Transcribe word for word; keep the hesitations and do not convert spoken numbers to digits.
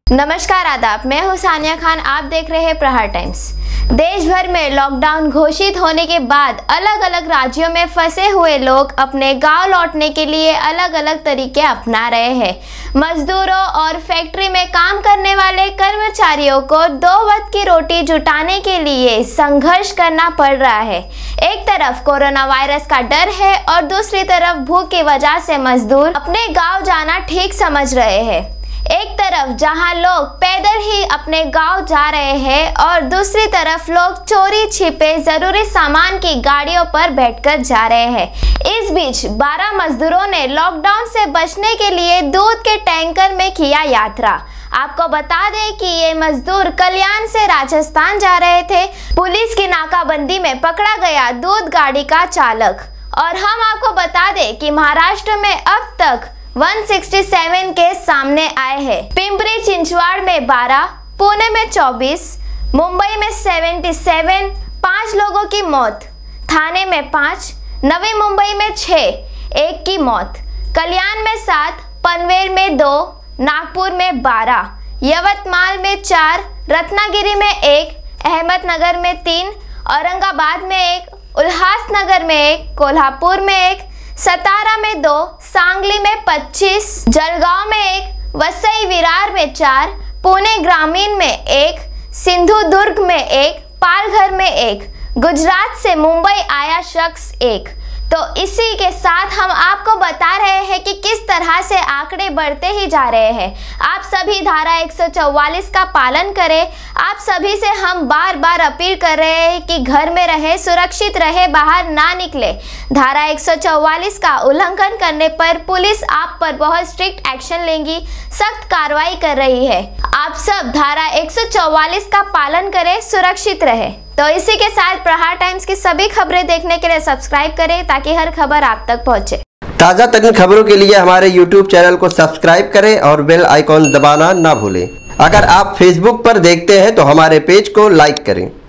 नमस्कार आदाब, मैं हूं सानिया खान। आप देख रहे हैं प्रहार टाइम्स। देश भर में लॉकडाउन घोषित होने के बाद अलग अलग राज्यों में फंसे हुए लोग अपने गांव लौटने के लिए अलग अलग तरीके अपना रहे हैं। मजदूरों और फैक्ट्री में काम करने वाले कर्मचारियों को दो वक्त की रोटी जुटाने के लिए संघर्ष करना पड़ रहा है। एक तरफ कोरोना वायरस का डर है और दूसरी तरफ भूख की वजह से मजदूर अपने गाँव जाना ठीक समझ रहे हैं। एक तरफ जहां लोग पैदल ही अपने गांव जा रहे हैं और दूसरी तरफ लोग चोरी छिपे जरूरी सामान की गाड़ियों पर बैठकर जा रहे हैं। इस बीच बारह मजदूरों ने लॉकडाउन से बचने के लिए दूध के टैंकर में किया यात्रा। आपको बता दें कि ये मजदूर कल्याण से राजस्थान जा रहे थे। पुलिस की नाकाबंदी में पकड़ा गया दूध गाड़ी का चालक। और हम आपको बता दें कि महाराष्ट्र में अब तक एक सौ सरसठ केस सामने आए हैं। पिंपरी चिंचवाड़ में बारह, पुणे में चौबीस, मुंबई में सतहत्तर, पांच लोगों की मौत, थाने में पांच, नवी मुंबई में छह, एक की मौत, कल्याण में सात, पनवेल में दो, नागपुर में बारह, यवतमाल में चार, रत्नागिरी में एक, अहमदनगर में तीन, औरंगाबाद में एक, उल्हासनगर में एक, कोल्हापुर में एक, सतारा में दो, सांगली में पच्चीस, जलगांव में एक, वसई विरार में चार, पुणे ग्रामीण में एक, सिंधुदुर्ग में एक, पालघर में एक, गुजरात से मुंबई आया शख्स एक। तो इसी के साथ हम आपको बता रहे हैं कि किस तरह से आंकड़े बढ़ते ही जा रहे हैं। आप सभी धारा एक सौ चौवालीस का पालन करें। आप सभी से हम बार बार अपील कर रहे हैं कि घर में रहे, सुरक्षित रहे, बाहर ना निकले। धारा एक सौ चौवालीस का उल्लंघन करने पर पुलिस आप पर बहुत स्ट्रिक्ट एक्शन लेगी, सख्त कार्रवाई कर रही है। आप सब धारा एक सौ चौवालीस का पालन करें, सुरक्षित रहे। तो इसी के साथ प्रहार टाइम्स की सभी खबरें देखने के लिए सब्सक्राइब करें ताकि हर खबर आप तक पहुंचे। ताज़ा तरीन खबरों के लिए हमारे यूट्यूब चैनल को सब्सक्राइब करें और बेल आइकॉन दबाना ना भूलें। अगर आप फेसबुक पर देखते हैं तो हमारे पेज को लाइक करें।